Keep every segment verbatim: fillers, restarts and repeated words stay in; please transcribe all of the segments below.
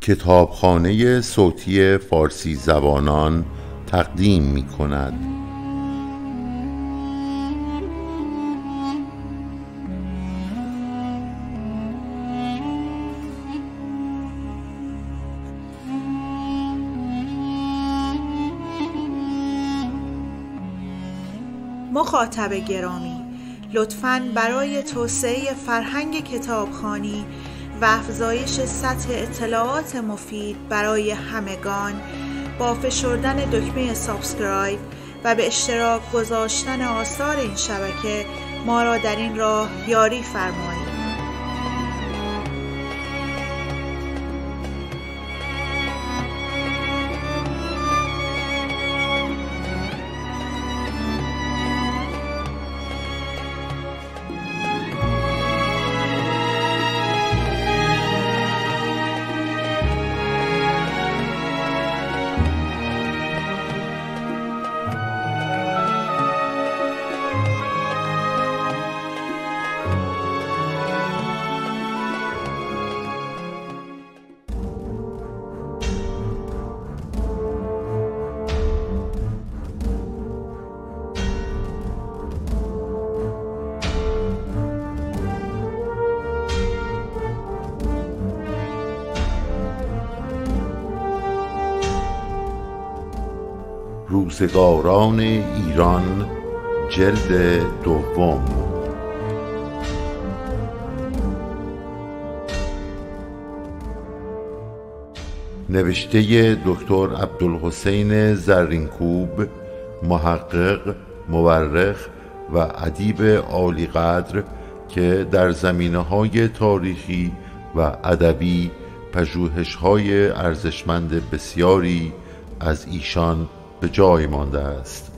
کتابخانه صوتی فارسی زبانان تقدیم می کند. مخاطب گرامی، لطفاً برای توسعه فرهنگ کتابخوانی و افزایش سطح اطلاعات مفید برای همگان با فشردن دکمه سابسکرایب و به اشتراک گذاشتن آثار این شبکه ما را در این راه یاری فرمایید. روزگاران ایران، جلد دوم. نوشته دکتر عبدالحسین زرینکوب، محقق، مورخ و ادیب عالی قدر که در زمینه‌های تاریخی و ادبی پژوهش‌های ارزشمند بسیاری از ایشان به جای مانده است.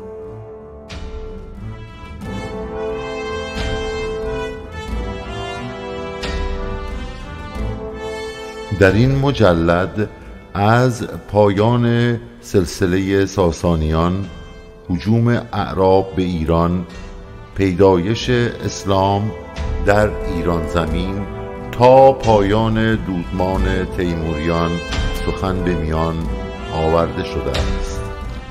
در این مجلد از پایان سلسله ساسانیان، هجوم اعراب به ایران، پیدایش اسلام در ایران زمین تا پایان دودمان تیموریان سخن به میان آورده شده است.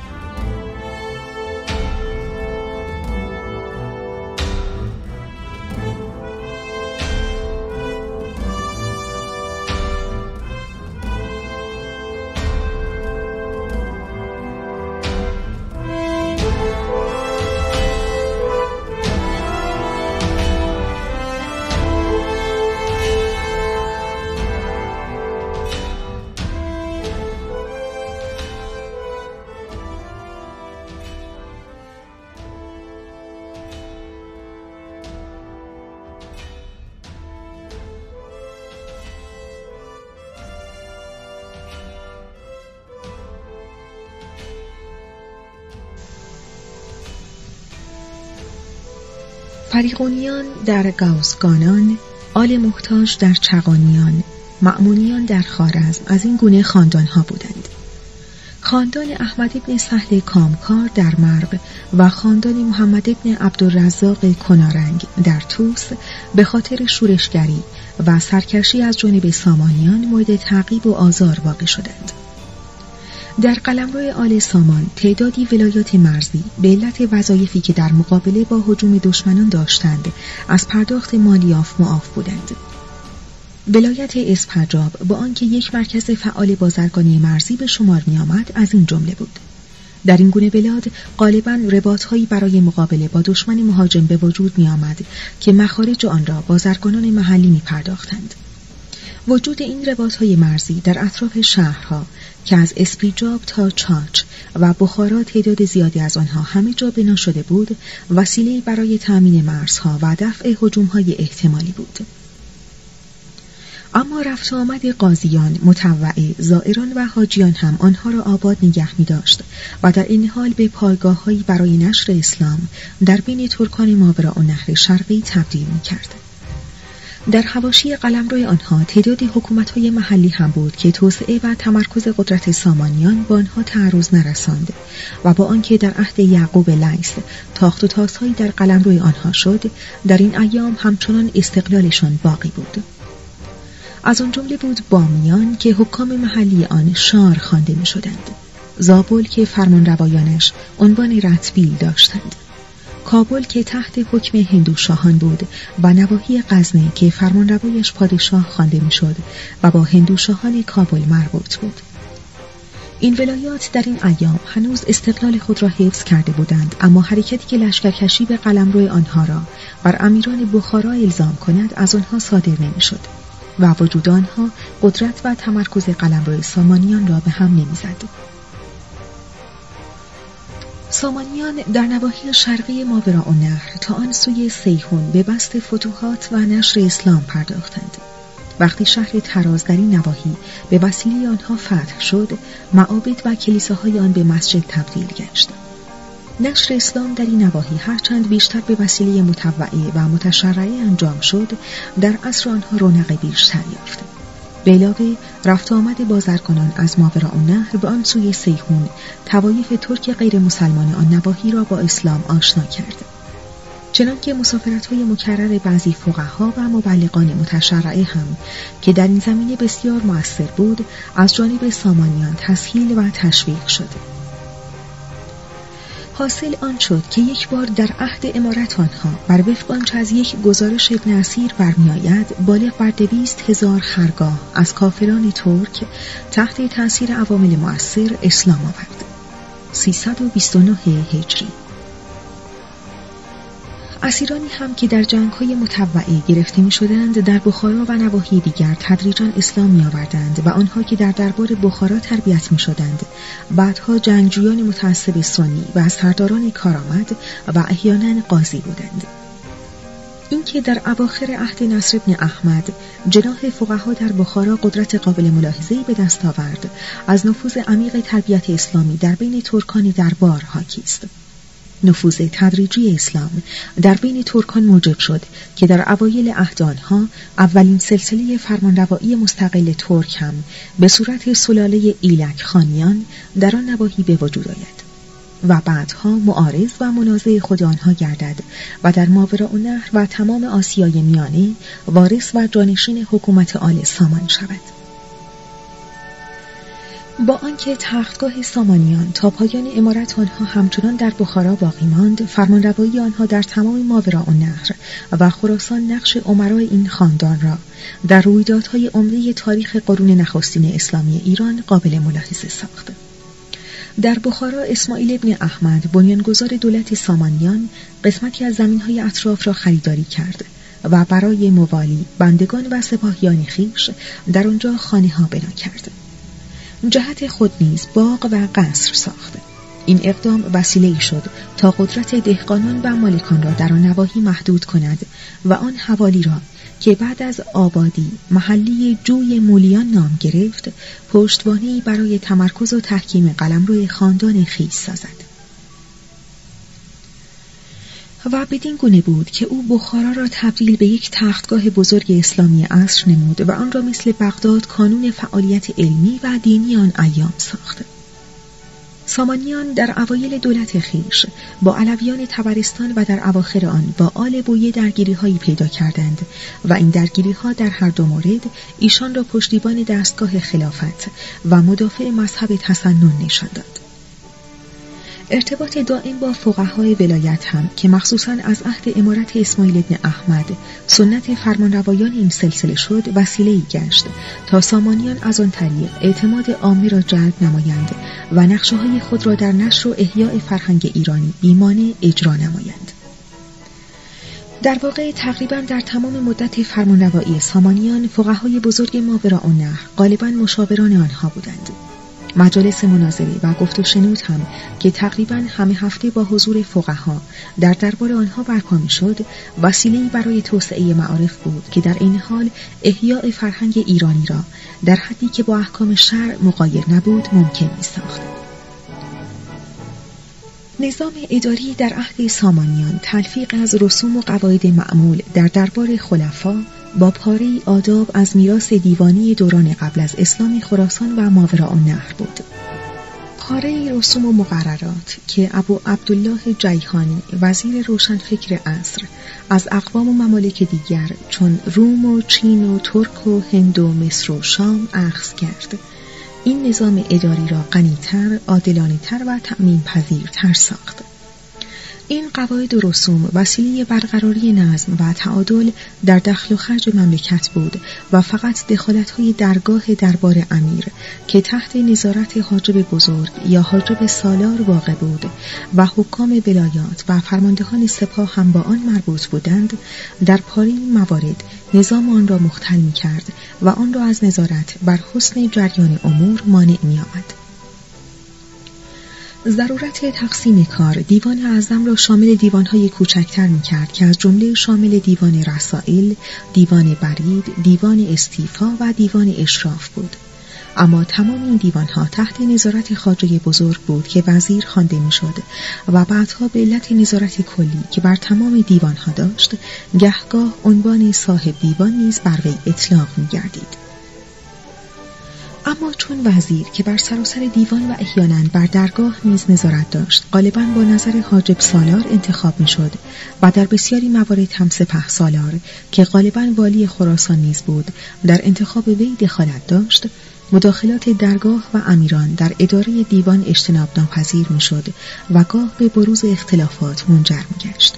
فریغونیان در گاوسگانان، آل محتاج در چغانیان، مأمونیان در خوارزم از این گونه خاندانها بودند. خاندان احمد بن سهل کامکار در مرو و خاندان محمد بن عبدالرزاق کنارنگ در توس به خاطر شورشگری و سرکشی از جانب سامانیان مورد تعقیب و آزار واقع شدند. در قلمرو آل سامان تعدادی ولایات مرزی به علت وظایفی که در مقابله با هجوم دشمنان داشتند از پرداخت مالیات معاف بودند. ولایت اسپجاب با آنکه یک مرکز فعال بازرگانی مرزی به شمار می آمد از این جمله بود. در این گونه بلاد غالباً رباط‌هایی برای مقابله با دشمن مهاجم به وجود می آمد که مخارج آن را بازرگانان محلی می پرداختند. وجود این رباط‌های مرزی در اطراف شهرها که از اسپیجاب تا چاچ و بخارا تعداد زیادی از آنها همه جا بنا شده بود، وسیله‌ای برای تأمین مرزها و دفع هجوم‌های احتمالی بود. اما رفت آمد قاضیان، مطوعه، زائران و حاجیان هم آنها را آباد نگه می داشت و در این حال به پایگاه‌هایی برای نشر اسلام در بین ترکان ماوراءالنهر شرقی تبدیل می کرد. در حواشی قلمرو آنها تعدادی حکومت‌های محلی هم بود که توسعه و تمرکز قدرت سامانیان با آنها تعرض نرساند و با آنکه در عهد یعقوب لیث تاخت و تاس‌هایی در قلمرو آنها شد، در این ایام همچنان استقلالشان باقی بود. از آن جمله بود بامیان که حکام محلی آن شار خوانده می شدند، زابل که فرمانروایانش عنوان رتبیل داشتند، کابل که تحت حکم هندوشاهان بود و نواحی غزنه که فرمانروایش پادشاه خوانده می شد و با هندوشاهان کابل مربوط بود. این ولایات در این ایام هنوز استقلال خود را حفظ کرده بودند، اما حرکتی که لشکرکشی به قلمرو آنها را بر امیران بخارا الزام کند از آنها صادر نمی شد و وجود آنها قدرت و تمرکز قلمرو سامانیان را به هم نمی زد. سامانیان در نواحی شرقی ماوراءالنهر تا آن سوی سیحون به بسط فتوحات و نشر اسلام پرداختند. وقتی شهر تراز در این نواحی به وسیله آنها فتح شد، معابد و کلیساهای آن به مسجد تبدیل گشت. نشر اسلام در این نواحی هرچند بیشتر به وسیله مطوعه و متشرعه انجام شد، در عصر آنها رونق بیشتر یافت. به علاوه رفت آمد بازرگانان از ماوراءالنهر به آن سوی سیحون طوایف ترک غیر مسلمان آن نواحی را با اسلام آشنا کرد. چنانکه مسافرت‌های مکرر بعضی فقها و مبلغان متشرعه هم که در این زمینه بسیار مؤثر بود، از جانب سامانیان تسهیل و تشویق شد. حاصل آن شد که یک بار در عهد امارت آنها بر وفق آنچه از یک گزارش ابن اسیر برمی‌آید، بالغ بر دویست هزار خرگاه از کافران ترک تحت تأثیر عوامل مؤثر اسلام آورد. سیصد و بیست و نه هجری. اسیرانی هم که در جنگ‌های مطوعه گرفته می‌شدند در بخارا و نواحی دیگر تدریجاً اسلام می‌آوردند و آنها که در دربار بخارا تربیت می‌شدند بعدها جنگجویان متعصب سنی و سرداران کارآمد و احیانا قاضی بودند. این که در اواخر عهد نصر بن احمد جناح فقها در بخارا قدرت قابل ملاحظه‌ای به دست آورد، از نفوذ عمیق تربیت اسلامی در بین ترکان دربار حاکی است. نفوذ تدریجی اسلام در بین ترکان موجب شد که در اوایل عهد آنها اولین سلسله فرمانروایی مستقل ترک هم به صورت سلاله ایلک خانیان در آن نواحی به وجود آید و بعدها معارض و منازع خود آنها گردد و در ماوراءالنهر و تمام آسیای میانه وارث و جانشین حکومت آل سامان شود. با آنکه تختگاه سامانیان تا پایان امارت آنها همچنان در بخارا باقی ماند، فرمانروایی آنها در تمام ماوراءالنهر و خراسان نقش امرای این خاندان را در رویدادهای عمده تاریخ قرون نخستین اسلامی ایران قابل ملاحظه ساخت. در بخارا اسماعیل ابن احمد بنیانگذار دولت سامانیان قسمتی از زمین‌های اطراف را خریداری کرد و برای موالی بندگان و سپاهیان خویش در آنجا خانه‌ها بنا کرد. جهت خود نیز باغ و قصر ساخت. این اقدام وسیله‌ای شد تا قدرت دهقانان و مالکان را در آن نواحی محدود کند و آن حوالی را که بعد از آبادی محلی جوی مولیان نام گرفت، پشتوانه‌ای برای تمرکز و تحکیم قلمرو خاندان خویش سازد. و بدین گونه بود که او بخارا را تبدیل به یک تختگاه بزرگ اسلامی عصر نمود و آن را مثل بغداد کانون فعالیت علمی و دینی آن ایام ساخت. سامانیان در اوایل دولت خویش با علویان طبرستان و در اواخر آن با آل بویه درگیری‌هایی پیدا کردند و این درگیری‌ها در هر دو مورد ایشان را پشتیبان دستگاه خلافت و مدافع مذهب تسنن نشان داد. ارتباط دائم با فقهای ولایت هم که مخصوصاً از عهد امارت اسماعیل ابن احمد سنت فرمانروایان این سلسله شد، وسیله‌ای گشت تا سامانیان از آن طریق اعتماد عامه را جلب نمایند و نقشه‌های خود را در نشر و احیاء فرهنگ ایرانی بیمانع اجرا نمایند. در واقع تقریباً در تمام مدت فرمانروایی سامانیان فقهای بزرگ ماوراءالنهر غالباً مشاوران آنها بودند. مجالس مناظره و گفت و شنود هم که تقریباً همه هفته با حضور فقها در دربار آنها برپا می‌شد، وسیله‌ای برای توسعه معارف بود که در این حال احیاء فرهنگ ایرانی را در حدی که با احکام شرع مغایر نبود ممکن می‌ساخت. نظام اداری در عهد سامانیان تلفیق از رسوم و قواعد معمول در دربار خلفا با پاره‌ای آداب از میراث دیوانی دوران قبل از اسلام خراسان و ماوراءالنهر بود. پاره رسوم و مقررات که ابو عبدالله جیهانی وزیر روشنفکر عصر از اقوام و ممالک دیگر چون روم و چین و ترک و هند و مصر و شام اخذ کرد، این نظام اداری را غنی‌تر، عادلانه‌تر و تأمین پذیرتر ساخت. این قواعد و رسوم وسیله برقراری نظم و تعادل در دخل و خرج مملکت بود و فقط دخالت‌های درگاه دربار امیر که تحت نظارت حاجب بزرگ یا حاجب سالار واقع بود و حکام ولایات و فرماندهان سپاه هم با آن مربوط بودند، در پاره این موارد نظام آن را مختل می‌کرد و آن را از نظارت بر حسن جریان امور مانع می‌آمد. ضرورت تقسیم کار دیوان اعظم را شامل دیوان‌های کوچکتر می‌کرد که از جمله شامل دیوان رسائل، دیوان برید، دیوان استیفا و دیوان اشراف بود. اما تمام این دیوان‌ها تحت نظارت خواجه بزرگ بود که وزیر خوانده می‌شد و بعدها به علت نظارت کلی که بر تمام دیوان‌ها داشت، گهگاه عنوان صاحب دیوان نیز بر وی اطلاق می‌گردید. اما چون وزیر که بر سراسر دیوان و احیانا بر درگاه نیز نظارت داشت، غالباً با نظر حاجب سالار انتخاب می‌شد و در بسیاری موارد هم سپه سالار که غالباً والی خراسان نیز بود در انتخاب وی دخالت داشت، مداخلات درگاه و امیران در اداره دیوان اجتناب ناپذیر می‌شد و گاه به بروز اختلافات منجر می‌گشت.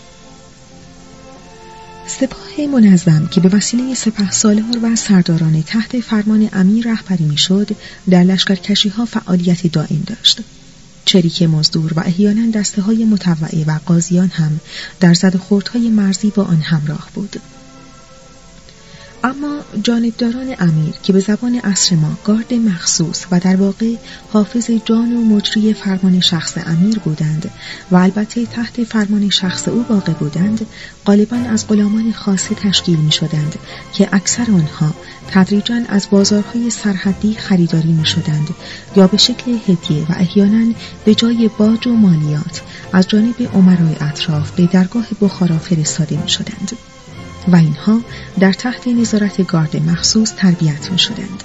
سپاه منظم که به وسیله سپه سالار و سرداران تحت فرمان امیر رهبری میشد، در لشکرکشی‌ها فعالیت دائم داشت. چریک مزدور و احیانا دسته های مطوعه و قاضیان هم در زد و خوردهای مرزی با آن همراه بود. اما جانبداران امیر که به زبان عصر ما گارد مخصوص و در واقع حافظ جان و مجری فرمان شخص امیر بودند و البته تحت فرمان شخص او واقع بودند، غالباً از غلامان خاصه تشکیل می شدند که اکثر آنها تدریجاً از بازارهای سرحدی خریداری می شدند یا به شکل هدیه و احیانا به جای باج و مالیات از جانب امرای اطراف به درگاه بخارا فرستاده می شدند و اینها در تحت نظارت گارد مخصوص تربیت می شدند.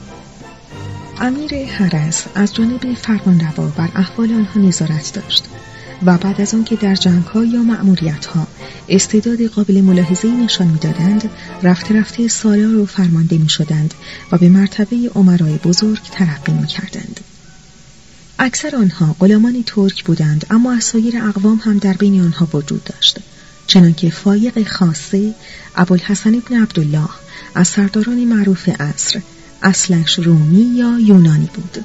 امیر حرس از جانب فرمانروا بر احوال آنها نظارت داشت و بعد از آن که در جنگ‌ها یا مأموریت‌ها استعداد قابل ملاحظه‌ای نشان می‌دادند، رفته رفته سالار و فرمانده می‌شدند و به مرتبه امرای بزرگ ترقی می‌کردند. اکثر آنها غلامان ترک بودند، اما از سایر اقوام هم در بین آنها وجود داشت. چنانکه فایق خاصه ابوالحسن ابن عبدالله از سرداران معروف عصر اصلش رومی یا یونانی بود.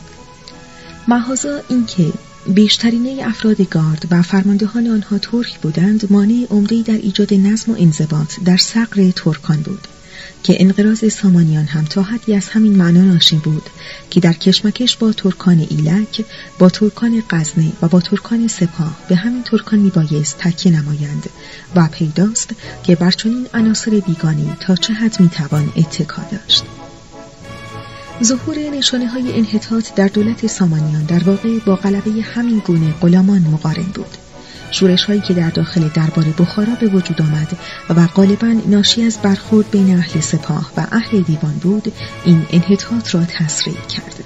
محض اینکه بیشترینه افراد گارد و فرماندهان آنها ترک بودند، مانع عمده‌ای در ایجاد نظم و انضباط در ثغر ترکان بود که انقراض سامانیان هم تا حدی از همین معنا ناشی بود که در کشمکش با ترکان ایلک، با ترکان غزنه و با ترکان سپاه به همین ترکان میبایست تکیه نمایند و پیداست که بر چنین عناصر بیگانه‌ای تا چه حد میتوان اتکا داشت. ظهور نشانه‌های انحطاط در دولت سامانیان در واقع با غلبه همین گونه غلامان مقارن بود. شورش‌هایی که در داخل دربار بخارا به وجود آمد و غالباً ناشی از برخورد بین اهل سپاه و اهل دیوان بود، این انحطاط را تسریع کرد.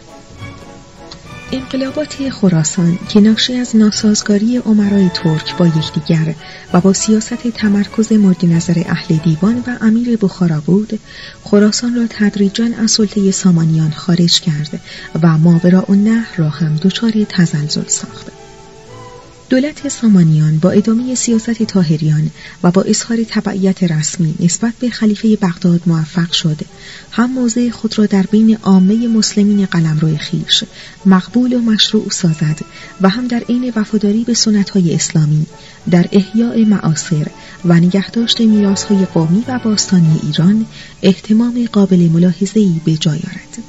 انقلابات خراسان که ناشی از ناسازگاری امرای ترک با یکدیگر و با سیاست تمرکز مورد نظر اهل دیوان و امیر بخارا بود، خراسان را تدریجاً از سلطه سامانیان خارج کرد و ماوراءالنهر را هم دچار تزلزل ساخت. دولت سامانیان با ادامه سیاست طاهریان و با اظهار تبعیت رسمی نسبت به خلیفه بغداد موفق شد هم موضع خود را در بین عامه مسلمین قلمرو خویش مقبول و مشروع سازد و هم در عین وفاداری به سنت‌های اسلامی در احیاء معاصر و نگهداشت میراث‌های قومی و باستانی ایران اهتمام قابل ملاحظه‌ای به جای آورد.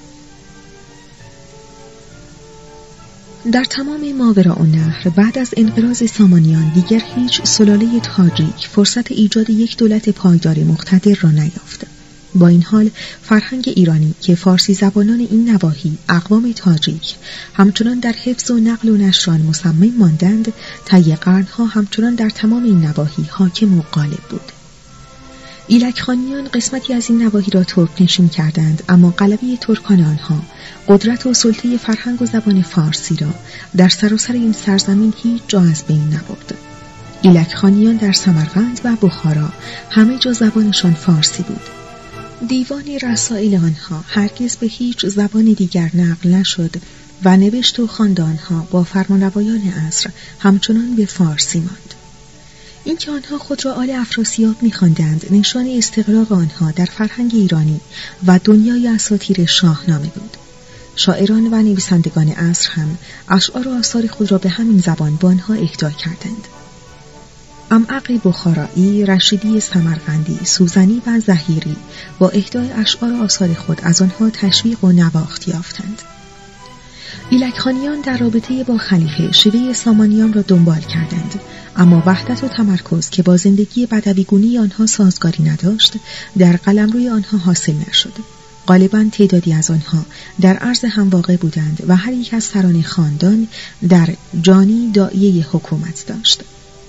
در تمام ماوراءالنهر بعد از انقراض سامانیان دیگر هیچ سلاله تاجیک فرصت ایجاد یک دولت پایدار مقتدر را نیافت. با این حال فرهنگ ایرانی که فارسی زبانان این نواحی اقوام تاجیک همچنان در حفظ و نقل و نشران مصمم ماندند، طی قرنها همچنان در تمام این نواحی حاکم و غالب بود. ایلک خانیان قسمتی از این نواحی را ترک نشین کردند، اما غلبه ترکان آنها قدرت و سلطه فرهنگ و زبان فارسی را در سراسر این سرزمین هیچ جا از بین نبرد. ایلک خانیان در سمرقند و بخارا همه جا زبانشان فارسی بود. دیوان رسائل آنها هرگز به هیچ زبان دیگر نقل نشد و نوشت و خواند آنها با فرمانروایان عصر همچنان به فارسی ماند. اینکه آنها خود را آل افراسیاب می‌خواندند نشان استقرار آنها در فرهنگ ایرانی و دنیای اساطیر شاهنامه بود. شاعران و نویسندگان عصر هم اشعار و آثار خود را به همین زبان به آنها اهدا کردند. امعق بخارایی، رشیدی سمرقندی، سوزنی و زهیری با اهدای اشعار و آثار خود از آنها تشویق و نواخت یافتند. ایلک خانیان در رابطه با خلیفه شیوه سامانیان را دنبال کردند، اما وحدت و تمرکز که با زندگی بدویگونی آنها سازگاری نداشت در قلمروی آنها حاصل نشد. غالباً تعدادی از آنها در عرض هم واقع بودند و هر یک از سران خاندان در جانی داعیه حکومت داشت.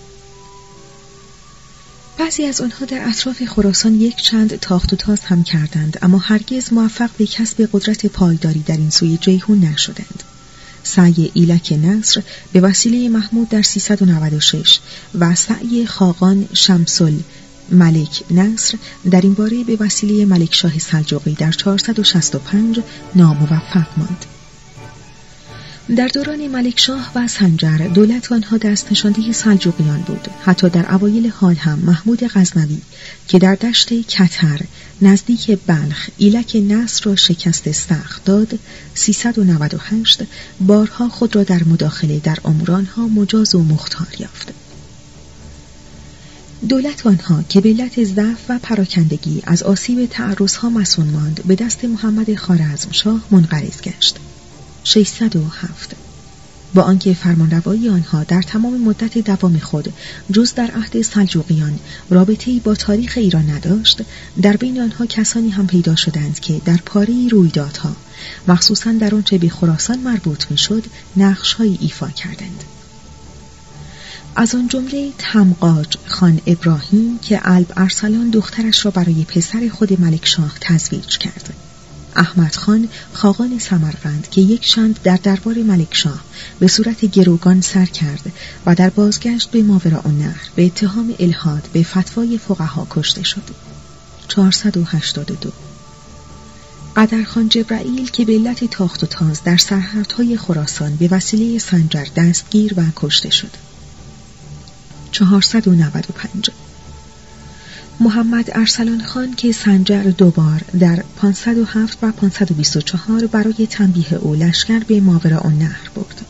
بعضی از آنها در اطراف خراسان یک چند تاخت و تاز هم کردند، اما هرگز موفق به کسب قدرت پایداری در این سوی جیهون نشدند. سعی ایلک نصر به وسیله محمود در سیصد و نود و شش و سعی خاقان شمسل ملک نصر در این باره به وسیله ملکشاه سلجوقی در چهارصد و شصت و پنج ناموفق ماند. در دوران ملکشاه و سنجر دولت آنها دست نشانده سلجوقیان بود. حتی در اوایل حال هم محمود غزنوی که در دشت کتر نزدیک بلخ ایلک نصر را شکست سخت داد، سیصد و نود و هشت بارها خود را در مداخله در امور آنها مجاز و مختار یافت. دولت آنها که به علت ضعف و پراکندگی از آسیب تعرضها مسئول ماند، به دست محمد خوارزمشاه منقرض گشت. ششصد و هفت با آنکه فرمانروایی آنها در تمام مدت دوام خود جز در عهد سلجوقیان رابطه‌ای با تاریخ ایران نداشت، در بین آنها کسانی هم پیدا شدند که در پاره‌ای رویدادها، مخصوصاً در آنچه به خراسان مربوط می‌شد، نقش‌هایی ایفا کردند. از آن جمله تمغاج خان ابراهیم که الب ارسلان دخترش را برای پسر خود ملکشاه تزویج کرد، احمد خان خاقان سمرقند که یک چند در دربار ملکشاه به صورت گروگان سر کرد و در بازگشت به ماوراءالنهر به اتهام الحاد به فتوای فقها کشته شد. چهارصد و هشتاد و دو قدرخان جبرائیل که به علت تاخت و تاز در سرحدهای خراسان به وسیله سنجر دستگیر و کشته شد. چهارصد و نود و پنج محمد ارسلان خان که سنجر دوبار در پانصد و هفت و پانصد و بیست و چهار برای تنبیه او لشکر به ماوراءالنهر برد.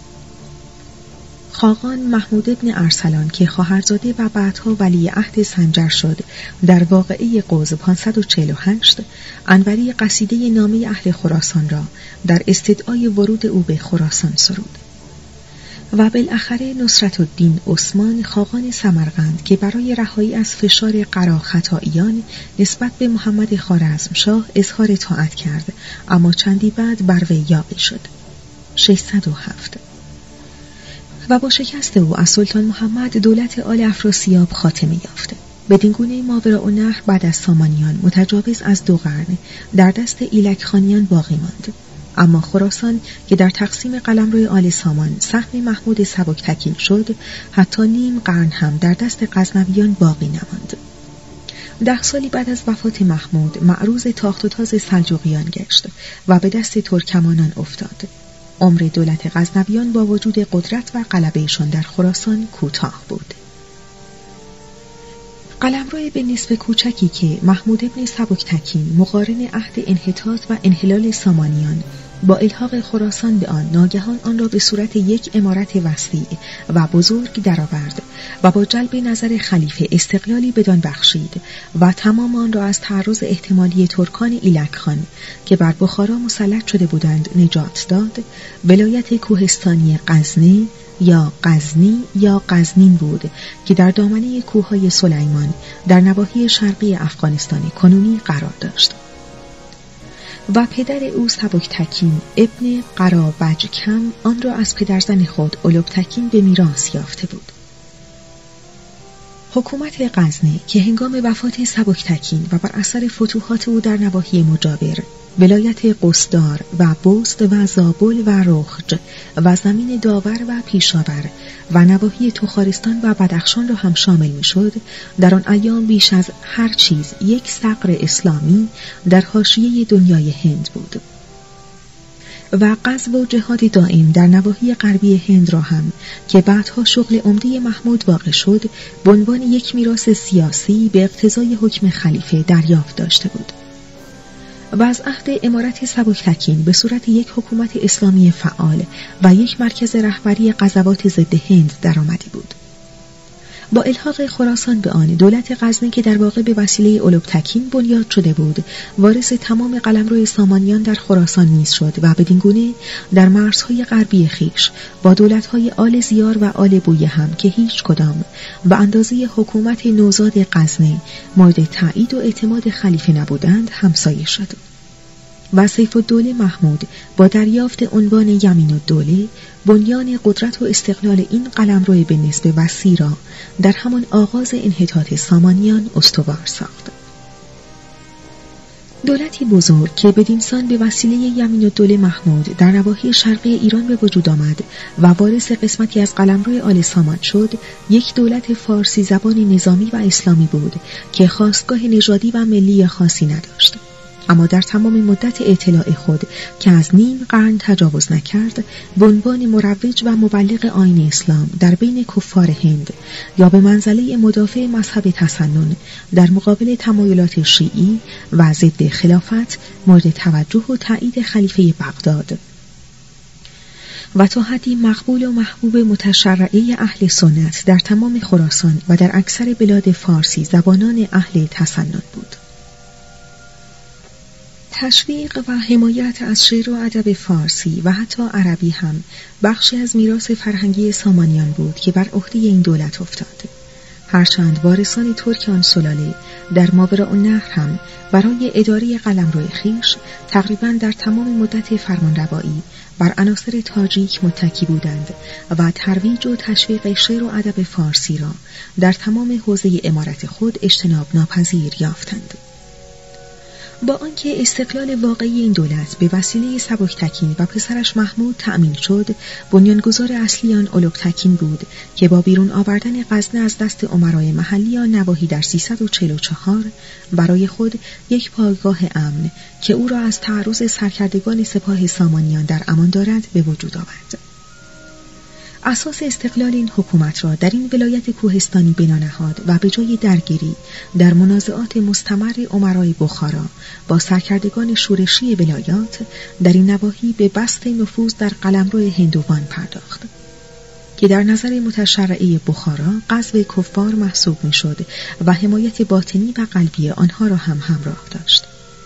خاقان محمود ابن ارسلان که خواهرزاده و بعدها ولی عهد سنجر شد، در واقعه قوز پانصد و چهل و هشت انوری قصیده نامه اهل خراسان را در استدعای ورود او به خراسان سرود. و بالاخره نصرت الدین عثمان خاقان سمرقند که برای رهایی از فشار قراخطائیان نسبت به محمد خوارزمشاه اظهار طاعت کرد، اما چندی بعد بر وی یاغی شد. ششصد و هفت و با شکست او از سلطان محمد دولت آل افراسیاب خاتمه یافت. بدین گونه ماوراءالنهر بعد از سامانیان متجاوز از دو قرن در دست ایلک خانیان باقی ماند، اما خراسان که در تقسیم قلمرو آل سامان سهم محمود سبکتکین شد، حتی نیم قرن هم در دست غزنویان باقی نماند. ده سالی بعد از وفات محمود معروض تاخت و تاز سلجوقیان گشت و به دست ترکمانان افتاد. عمر دولت غزنویان با وجود قدرت و غلبه‌شان در خراسان کوتاه بود. قلمرو به نسبت کوچکی که محمود ابن سبکتکین مقارن عهد انحطاط و انحلال سامانیان با الحاق خراسان به آن ناگهان آن را به صورت یک امارت وسیع و بزرگ درآورد و با جلب نظر خلیفه استقلالی بدان بخشید و تمام آن را از تعرض احتمالی ترکان ایلک خان که بر بخارا مسلط شده بودند نجات داد. ولایت کوهستانی غزنی یا غزنی یا غزنین بود که در دامنه کوههای سلیمان در نواحی شرقی افغانستان کنونی قرار داشت. و پدر او سبکتکین ابن قرابجکم آن را از پدرزن خود اولوبتکین به میراث یافته بود. حکومت غزنه که هنگام وفات سبکتکین و بر اثر فتوحات او در نواحی مجاور ولایت قصدار و بست و زابل و رخج و زمین داور و پیشاور و نواحی تخارستان و بدخشان را هم شامل می شد، در آن ایام بیش از هر چیز یک ثغر اسلامی در حاشیه دنیای هند بود و غزو و جهاد دائم در نواحی غربی هند را هم که بعدها شغل عمده محمود واقع شد به عنوان یک میراث سیاسی به اقتضای حکم خلیفه دریافت داشته بود و از عهد امارت سبکتکین به صورت یک حکومت اسلامی فعال و یک مرکز رهبری غزوات ضد هند درآمده بود. با الحاق خراسان به آن، دولت غزنه که در واقع به وسیله اولوبتکین بنیاد شده بود، وارث تمام قلمرو سامانیان در خراسان نیز شد و بدین گونه در مرزهای غربی خویش با دولت‌های آل زیار و آل بویه هم که هیچ کدام به اندازه حکومت نوزاد غزنه مورد تایید و اعتماد خلیفه نبودند همسایه شد. و سیف الدوله محمود با دریافت عنوان یمین الدوله بنیان قدرت و استقلال این قلمرو به نسبه وسیع را در همان آغاز انحطاط سامانیان استوار ساخت. دولتی بزرگ که بدینسان به وسیله یمین الدوله محمود در نواحی شرقی ایران به وجود آمد و وارث قسمتی از قلمرو آل سامان شد، یک دولت فارسی زبان نظامی و اسلامی بود که خاستگاه نژادی و ملی خاصی نداشت، اما در تمام مدت اطلاع خود که از نیم قرن تجاوز نکرد، به عنوان مروج و مبلغ آیین اسلام در بین کفار هند یا به منزله مدافع مذهب تسنن در مقابل تمایلات شیعی و ضد خلافت مورد توجه و تایید خلیفه بغداد و تا حدی مقبول و محبوب متشرعه اهل سنت در تمام خراسان و در اکثر بلاد فارسی زبانان اهل تسنن بود. تشویق و حمایت از شعر و ادب فارسی و حتی عربی هم بخشی از میراث فرهنگی سامانیان بود که بر عهده این دولت افتاد. هرچند وارثان ترک آن سلاله در ماوراءالنهر هم برای اداره قلمرو خویش تقریباً در تمام مدت فرمانروایی بر عناصر تاجیک متکی بودند و ترویج و تشویق شعر و ادب فارسی را در تمام حوزه امارت خود اجتناب ناپذیر یافتند. با آنکه استقلال واقعی این دولت به وسیله سبکتکین و پسرش محمود تأمین شد، بنیانگذار اصلی آن اولوبتکین بود که با بیرون آوردن غزنه از دست امرای محلی آن نواحی در سیصد و چهل و چهار برای خود یک پایگاه امن که او را از تعرض سرکردگان سپاه سامانیان در امان دارد به وجود آورد. اساس استقلال این حکومت را در این ولایت کوهستانی بنا نهاد و به جای درگیری در منازعات مستمر امرای بخارا با سرکردگان شورشی ولایات در این نواحی به بسط نفوذ در قلمرو هندوان پرداخت که در نظر متشرعه بخارا غزو کفار محسوب می‌شد و حمایت باطنی و قلبی آنها را هم همراه داشت.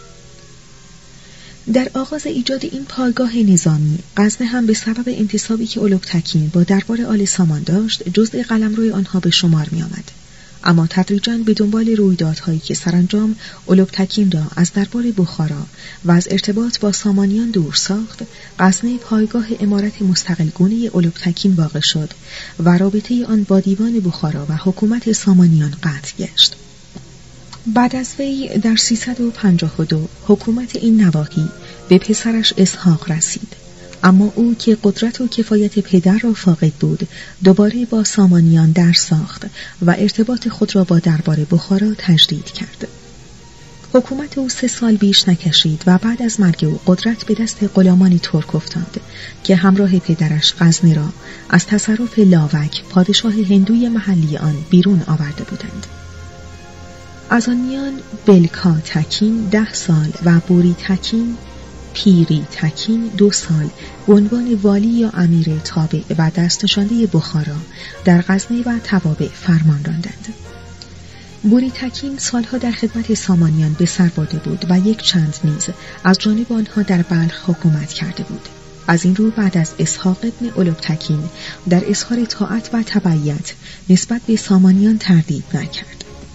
در آغاز ایجاد این پایگاه نظامی، غزنه هم به سبب انتصابی که اولوبتکین با دربار آل سامان داشت جزء قلمرو آنها به شمار می آمد. اما تدریجاً به دنبال رویدادهایی که سرانجام اولوبتکین را از دربار بخارا و از ارتباط با سامانیان دور ساخت، غزنه پایگاه امارت مستقلگونه اولوبتکین واقع شد و رابطه آن با دیوان بخارا و حکومت سامانیان قطع گشت. بعد از وی در سیصد و پنجاه و دو حکومت این نواحی به پسرش اسحاق رسید، اما او که قدرت و کفایت پدر را فاقد بود دوباره با سامانیان در ساخت و ارتباط خود را با دربار بخارا تجدید کرد. حکومت او سه سال بیش نکشید و بعد از مرگ او قدرت به دست غلامان ترک افتاد که همراه پدرش غزنه را از تصرف لاوک پادشاه هندوی محلی آن بیرون آورده بودند. از آن میان بلکا تکین ده سال و بوری تکین پیری تکین دو سال به عنوان والی یا امیر تابع و دستنشانده بخارا در غزنه و توابع فرمان راندند. بوری تکین سالها در خدمت سامانیان به سر برده بود و یک چند نیز از جانب آنها در بلخ حکومت کرده بود. از این رو بعد از اسحاق ابن اولوبتکین در اظهار طاعت و تبعیت نسبت به سامانیان تردید نکرد.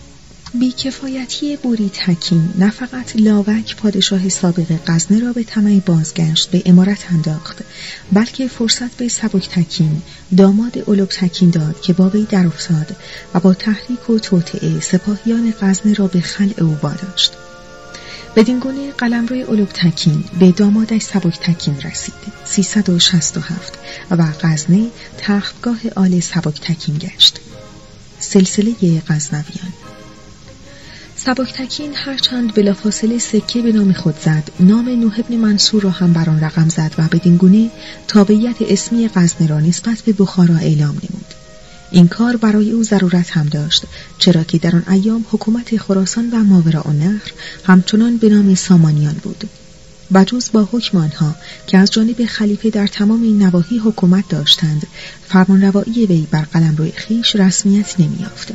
بیکفایتی بوری تکین نه فقط لاوک پادشاه سابق غزنه را به طمع بازگشت به امارت انداخت، بلکه فرصت به سبک تکین داماد اولوک تکین داد که با وی در افتاد و با تحریک و توطئه سپاهیان غزنه را به خلع او واداشت. بدین گونه قلمرو اولوک تکین به دامادش سبک تکین رسید سیصد و شصت و هفت و غزنه تختگاه آل سبک تکین گشت. سلسله غزنویان. سبک تکین هرچند بلافاصله سکه به نام خود زد، نام نوح بن منصور را هم بر آن رقم زد و بدین گونه تابعیت اسمی غزنه را نسبت به بخارا اعلام نمود. این کار برای او ضرورت هم داشت، چرا که در آن ایام حکومت خراسان و ماوراءالنهر همچنان به نام سامانیان بود. بجز با حکم آنها که از جانب خلیفه در تمام این نواحی حکومت داشتند، فرمانروایی وی بر قلمرو خویش رسمیت نمی‌یافت.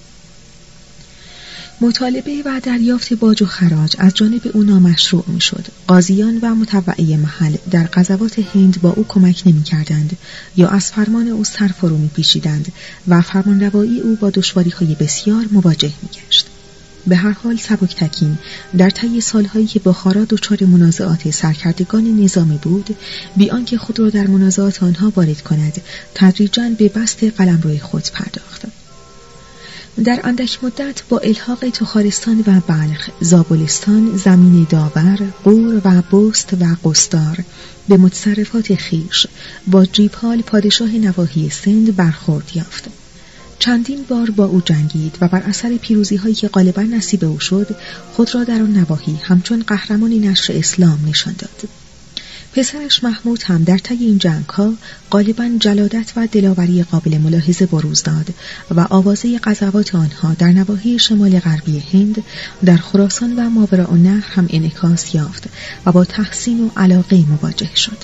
مطالبه و دریافت باج و خراج از جانب او نامشروع می‌شد. قاضیان و مطوعه محل در غزوات هند با او کمک نمی‌کردند یا از فرمان او سر فرو می‌پیچیدند و فرمانروایی او با دشواری‌های بسیار مواجه می‌گشت. به هر حال سبک تکین در طی سالهایی که بخارا دچار منازعات سرکردگان نظامی بود، بی آنکه خود را در منازعات آنها وارد کند، تدریجاً به بسط قلمرو خود پرداخت. در اندک مدت با الحاق تخارستان و بلخ، زابلستان، زمین داور، غور و بست و قصدار به متصرفات خویش با جیپال پادشاه نواحی سند برخورد یافت. چندین بار با او جنگید و بر اثر پیروزی هایی که غالبا نصیب او شد، خود را در آن نواحی همچون قهرمان نشر اسلام نشان داد. پسرش محمود هم در طی این جنگ‌ها غالباً جلادت و دلاوری قابل ملاحظه بروز داد و آوازه غزوات آنها در نواحی شمال غربی هند، در خراسان و ماوراءالنهر هم انعکاس یافت و با تحسین و علاقه مواجه شد.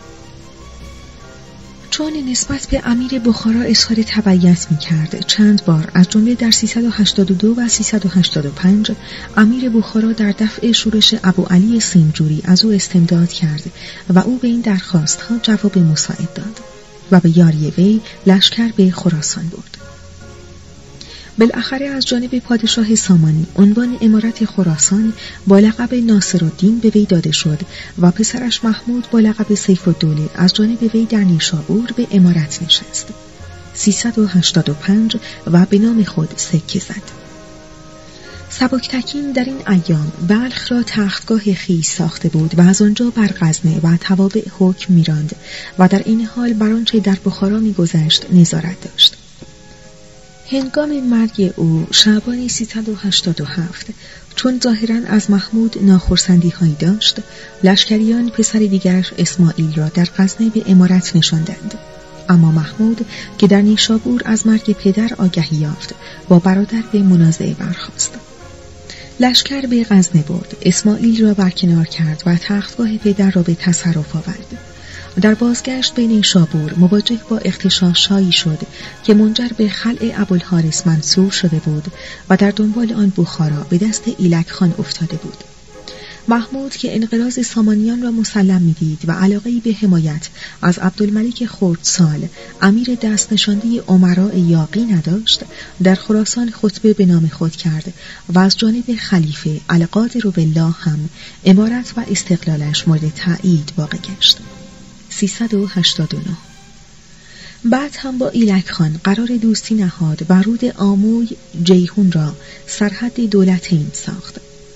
چون نسبت به امیر بخارا اظهار تبعیت می‌کرد، چند بار از جمله در سیصد و هشتاد و دو و سیصد و هشتاد و پنج امیر بخارا در دفع شورش ابوعلی سیمجوری از او استمداد کرد و او به این درخواست‌ها جواب مساعد داد و به یاری وی لشکر به خراسان برد. بالاخره از جانب پادشاه سامانی عنوان امارت خراسان با لقب ناصرالدین به وی داده شد و پسرش محمود با لقب سیف‌الدوله از جانب وی در نیشابور به امارت نشست. سیصد و هشتاد و پنج و به نام خود سکه زد. سبک تکین در این ایام بلخ را تختگاه خویش ساخته بود و از آنجا بر غزنه و توابع حکم می‌راند و در این حال بر آنچه در بخارا می‌گذشت نظارت داشت. هنگام مرگ او شعبان سیصد و هشتاد و هفت، چون ظاهراً از محمود ناخرسندی هایی داشت، لشکریان پسر دیگرش اسماعیل را در غزنه به امارت نشاندند. اما محمود که در نیشابور از مرگ پدر آگهی یافت، با برادر به منازعه برخاست. لشکر به غزنه برد، اسماعیل را برکنار کرد و تختگاه پدر را به تصرف آورد. در بازگشت به نیشابور مواجه با اغتشاش‌هایی شد که منجر به خلع ابوالحارث منصور شده بود و در دنبال آن بخارا به دست ایلک خان افتاده بود. محمود که انقراض سامانیان را مسلم می‌دید و علاقه‌ای به حمایت از عبدالملک خردسال امیر دست نشانده امراء یاغی نداشت، در خراسان خطبه به نام خود کرد و از جانب خلیفه القادر بالله هم امارت و استقلالش مورد تأیید واقع گشت. سیصد و هشتاد و نه. بعد هم با ایلک خان قرار دوستی نهاد و رود آموی جیهون را سرحد دولتین ساخت.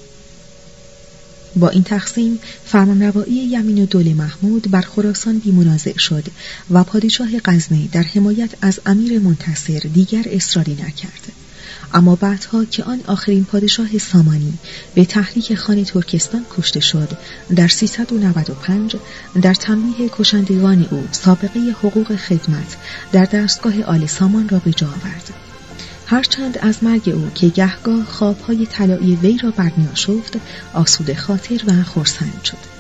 با این تقسیم فرمانروایی یمین الدوله محمود بر خراسان بی‌منازع شد و پادشاه غزنه در حمایت از امیر منتصر دیگر اصراری نکرد. اما بعدها که آن آخرین پادشاه سامانی به تحریک خان ترکستان کشته شد، در سیصد و نود و پنج در تنبیه کشندگان او سابقه حقوق خدمت در دستگاه آل سامان را به جا آورد. هرچند از مرگ او که گهگاه خوابهای طلایی وی را برمی‌آشفت، آسوده خاطر و خرسند شد.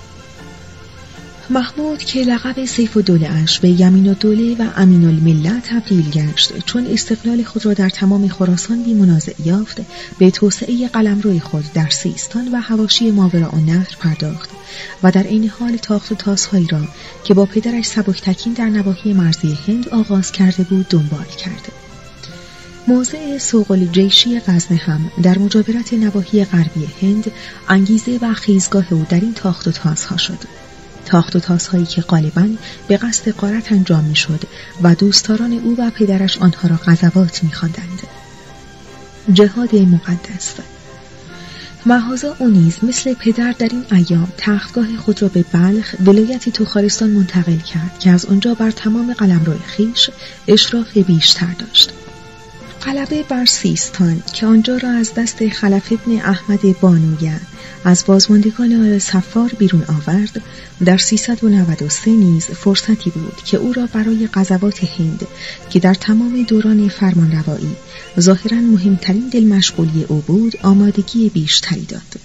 محمود که لقب سیف‌الدوله اش به یمین الدوله و امین المله تبدیل گشت، چون استقلال خود را در تمام خراسان بی‌منازع یافت، به توسعه قلمرو خود در سیستان و حواشی ماوراءالنهر پرداخت و در این حال تاخت و تازهایی را که با پدرش سبک تکین در نواحی مرزی هند آغاز کرده بود دنبال کرد. موضع سوق الجیشی غزنه هم در مجاورت نواحی غربی هند انگیزه و خیزگاه او در این تاخت و تازها شد. تاخت و تازهایی که غالباً به قصد غارت انجام می شد و دوستداران او و پدرش آنها را غزوات می خواندند. جهاد مقدس. مهازا او نیز مثل پدر در این ایام تختگاه خود را به بلخ ولایت تخارستان منتقل کرد که از آنجا بر تمام قلمرو خویش اشراف بیشتر داشت. غلبه بر سیستان که آنجا را از دست خلف ابن احمد بانویه از بازماندگان آل صفار بیرون آورد، در سیصد و نود و سه نیز فرصتی بود که او را برای غزوات هند که در تمام دوران فرمانروایی ظاهراً مهمترین دل مشغولی او بود آمادگی بیشتری داد.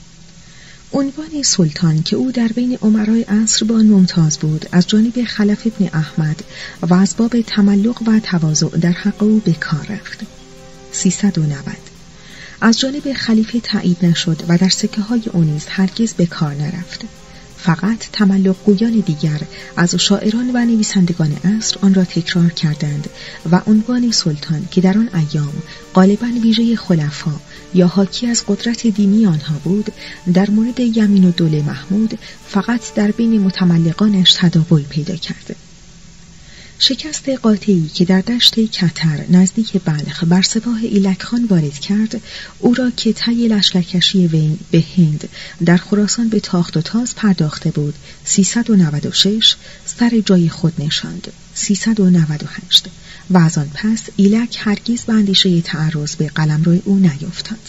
عنوان سلطان که او در بین امرای عصر با آن ممتاز بود از جانب خلف ابن احمد و از باب تملق و تواضع در حق او به کار رفت. سیصد و نود از جانب خلیفه تایید نشد و در سکه های او نیز هرگز به کار نرفت. فقط تملق گویان دیگر از شاعران و نویسندگان عصر آن را تکرار کردند و عنوان سلطان که در آن ایام غالباً ویژه خلفا یا حاکی از قدرت دینی آنها بود، در مورد یمین الدوله محمود فقط در بین متملقانش تداوی پیدا کرد. شکست قاطعی که در دشت کتر نزدیک بلخ بر سپاه ایلک خان وارد کرد، او را که طی لشکرکشی وی به هند در خراسان به تاخت و تاز پرداخته بود سیصد و نود و شش سر جای خود نشاند. سیصد و نود و هشت و از آن پس ایلک هرگز به اندیشه تعرض به قلمرو او نیفتاد.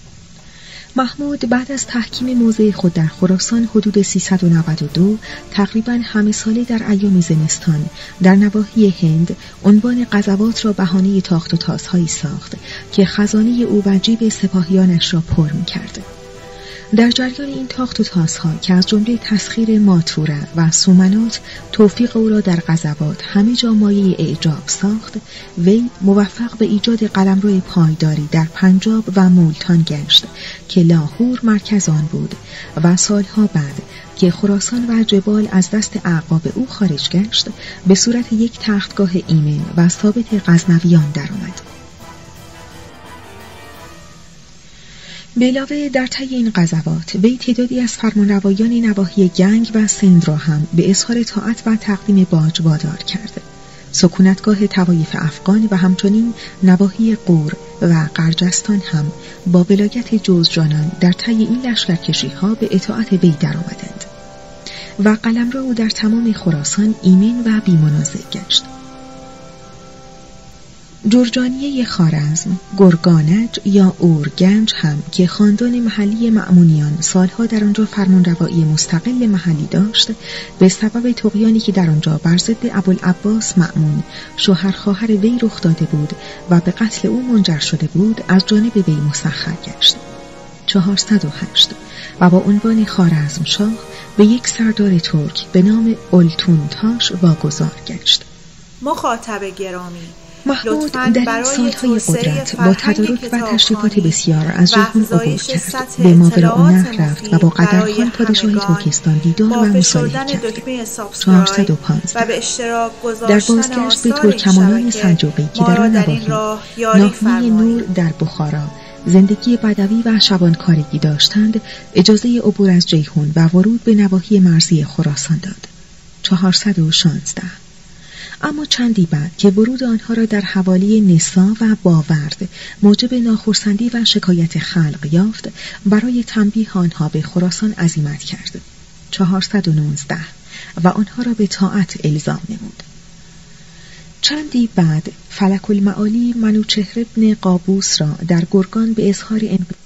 محمود بعد از تحکیم موضع خود در خراسان حدود سیصد و نود و دو تقریباً همه ساله در ایام زمستان در نواحی هند عنوان غزوات را بهانه تاخت و تازهایی ساخت که خزانه او و جیب سپاهیانش را پر می‌کرد. در جریان این تاخت و تازها که از جمله تسخیر ماتوره و سومنات توفیق او را در غزوات همه جا مایه اعجاب ساخت، وی موفق به ایجاد قلمرو پایداری در پنجاب و مولتان گشت که لاهور مرکز آن بود و سالها بعد که خراسان و جبال از دست اعقاب او خارج گشت به صورت یک تختگاه ایمن و ثابت غزنویان درآمد. به علاوه در طی این غزوات وی تعدادی از فرمانروایان نواحی گنگ و سند را هم به اظهار طاعت و تقدیم باج وادار کرد. سکونتگاه طوایف افغان و همچنین نواحی غور و قرجستان هم با ولایت جوزجانان در طی این لشکرکشی‌ها به اطاعت وی درآمدند و قلمرو او در تمام خراسان ایمن و بی‌منازع گشت. جرجانیه خوارزم، گرگانج یا اورگنج هم که خاندان محلی مأمونیان سالها در آنجا فرمانروایی مستقل محلی داشت، به سبب طغیانی که در آنجا بر ضد ابوالعباس مأمون شوهر خواهر وی رخ داده بود و به قتل او منجر شده بود، از جانب وی مسخر گشت. چهارصد و هشت و با عنوان خوارزمشاه به یک سردار ترک به نام اولتونتاش واگذار گشت. مخاطب گرامی، محمود در این سالهای قدرت با تدارک و تشریفات بسیار از جیهون عبور کرد، به ماوراءالنهر رفت و با قدرخان پادشاه ترکستان دیدار و مصالحه کرد. چهارصد و پانزده در بازگشت به ترکمانان سلجوقی که در آن نواحی ناحیه نور در بخارا زندگی بدوی و شبانکارگی داشتند، اجازه عبور از جیهون و ورود به نواحی مرزی خراسان داد. چهارصد و شانزده اما چندی بعد که ورود آنها را در حوالی نسا و باورد موجب ناخرسندی و شکایت خلق یافت، برای تنبیه آنها به خراسان عزیمت کرد. چهارصد و نوزده و آنها را به طاعت الزام نمود. چندی بعد فلک المعالی منوچهر ابن قابوس را در گرگان به اظهار انقلاب